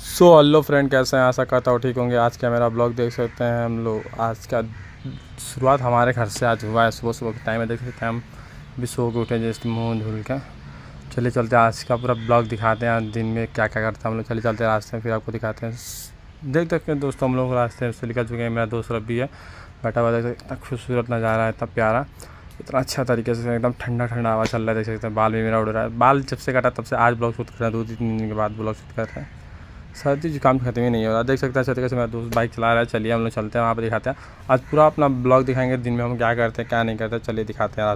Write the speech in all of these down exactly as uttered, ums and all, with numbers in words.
So hello friend, कैसे हैं? आशा करता हूँ ठीक होंगे। आज का मेरा ब्लॉग देख सकते हैं हम लोग। आज का शुरुआत हमारे घर से आज हुआ है। सुबह सुबह के टाइम में देख सकते हैं हम भी सो के उठे जैसे मुँह धुल के। चलिए चलते हैं, आज का पूरा ब्लॉग दिखाते हैं दिन में क्या क्या करते हैं हम लोग। चलिए चलते हैं रास्ते में, फिर आपको दिखाते हैं। देख सकते हैं दोस्तों, हम लोग रास्ते से निकल चुके हैं। मेरा दोस्त रब्बी है बैठा हुआ, देख सकते इतना खूबसूरत नज़ारा है, इतना प्यारा, इतना अच्छा तरीके से एकदम ठंडा ठंडा हवा चल रहा है। देख सकते हैं बाल भी मेरा उड़ रहा है। बाल जब से काटा तब से आज ब्लॉग शूट कर रहे हैं, दो तीन दिन के बाद ब्लॉग शूट कर रहे हैं। सर्दी जुकाम खत्म ही नहीं हो रहा। देख सकते हैं अच्छे तरीके से मेरा दोस्त बाइक चला रहा है। चलिए हम लोग चलते हैं, वहाँ पर दिखाते हैं। आज पूरा अपना ब्लॉग दिखाएंगे, दिन में हम क्या करते हैं क्या नहीं करते। चलिए दिखाते हैं।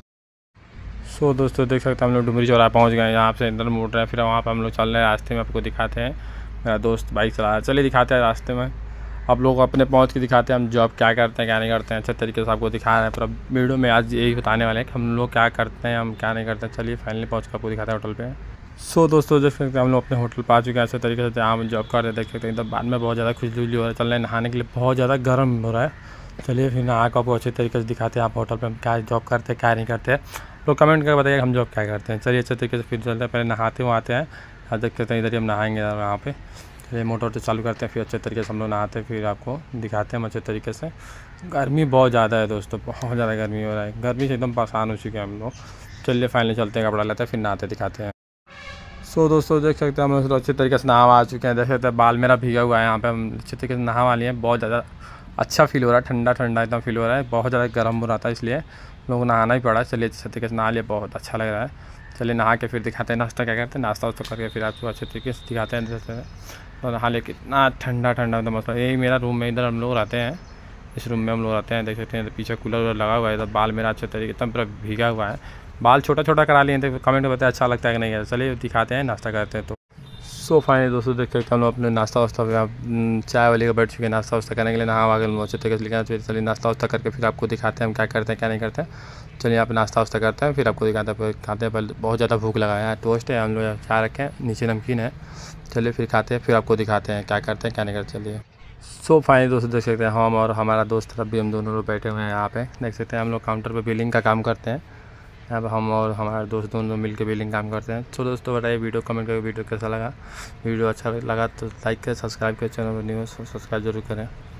सो दोस्तों देख सकते हैं हम लोग डुमरी चौराहा पहुँच गए हैं। यहाँ से इधर मुड़ रहे हैं, फिर वहाँ पर हम लोग चल रहे हैं। रास्ते में आपको दिखाते हैं, मेरा दोस्त बाइक चला रहा है। चलिए दिखाते हैं रास्ते में आप लोग अपने पहुँच के दिखाते हैं हम जॉब क्या करते हैं क्या नहीं करते हैं। अच्छे तरीके से आपको दिखा रहे हैं। पूरा वीडियो में आज यही बताने वाले हैं कि हम लोग क्या करते हैं हम क्या नहीं करते हैं। चलिए फाइनली पहुँच कर आपको दिखाते हैं होटल पे। सो so, दोस्तों देख सकते हैं हम लोग अपने होटल पर आ चुके हैं। अच्छे तरीके से जहाँ हम जॉब कर रहे हैं देख सकते हैं। एकदम बाद में बहुत ज़्यादा खुजली उजली हो रहा है, चल रहे हैं नहाने के लिए, बहुत ज़्यादा गर्म हो रहा है। चलिए फिर नहा को आपको अच्छे तरीके से दिखाते हैं आप होटल पे हम क्या जॉब करते हैं क्या नहीं करते हैं। लोग कमेंट करके बताइए हम जॉब क्या करते हैं। चलिए अच्छे तरीके से फिर चलते हैं, पहले नहाते हुए आते हैं। यहाँ देख सकते हैं इधर ही हम नहाएंगे यहाँ पे। चलिए मोटर वोटर चालू करते हैं, फिर अच्छे तरीके से हम लोग नहाते हैं, फिर आपको दिखाते हैं हम अच्छे तरीके से। गर्मी बहुत ज़्यादा है दोस्तों, बहुत ज़्यादा गर्मी हो रहा है। गर्मी से एकदम परेशान हो चुके हैं हम लोग। चलिए फाइनली चलते हैं, कपड़ा लेते हैं, फिर नहाते दिखाते हैं। सो so, दोस्तों देख सकते हैं हम लोग अच्छे तरीके से नहा आ चुके हैं। देख सकते हैं बाल मेरा भीगा हुआ है। यहाँ पे हम अच्छे तरीके से नहा लिए हैं। बहुत ज़्यादा अच्छा फील हो रहा है, ठंडा ठंडा एकदम फील हो रहा है। बहुत ज़्यादा गर्म हो रहा था, इसलिए लोग नहाना ही पड़ा। चलिए अच्छे तरीके से नहा लिए, बहुत अच्छा लग रहा है। चलिए नहा के फिर दिखाते हैं नाश्ता क्या करते हैं। नाश्ता वास्ता करके फिर आपको अच्छे तरीके से दिखाते हैं। जैसे तो नहा ले कितना ठंडा ठंडा एकदम मसला। यही मेरा रूम में, इधर हम लोग रहते हैं, इस रूम में हम लोग रहते हैं। देख सकते हैं पीछे कूलर वूलर लगा हुआ है। इधर बाल मेरा अच्छे तरीके एकदम पूरा भीगा हुआ है। बाल छोटा छोटा करा लिए थे, कमेंट में बताया अच्छा लगता है कि नहीं है। चलिए दिखाते हैं नाश्ता करते हैं। तो सो फाइनली दोस्तों देख सकते हैं हम लोग अपने नाश्ता वास्ता चाय वाले का बैठ चुके हैं नाश्ता वास्ता करने के लिए। नहा आ गए अच्छे तरीके से लिखा। चलिए नाश्ता वास्ता करके फिर आपको दिखाते हैं हम क्या करते हैं क्या नहीं करते हैं। चलिए यहाँ पे नाश्ता वास्ता करते हैं, फिर आपको दिखाते हैं। फिर खाते हैं, पहले बहुत ज़्यादा भूख लगा है। टोस्ट है, हम लोग चाय रखे हैं, नीचे नमकीन है। चलिए फिर खाते हैं, फिर आपको दिखाते हैं क्या करते हैं क्या नहीं करते। चलिए सो फाइनली दोस्तों देख सकते हैं हम और हमारा दोस्त रब्बी, हम दोनों लोग बैठे हुए हैं यहाँ पे। देख सकते हैं हम लोग काउंटर पर बिलिंग का काम करते हैं। यहाँ पर हम और हमारे दोस्त दोनों मिल के बिलिंग काम करते हैं। तो दोस्तों बताइए वीडियो कमेंट करके वीडियो कैसा लगा। वीडियो अच्छा लगा तो लाइक करें, सब्सक्राइब करें, चैनल पर न्यू सब्सक्राइब जरूर करें।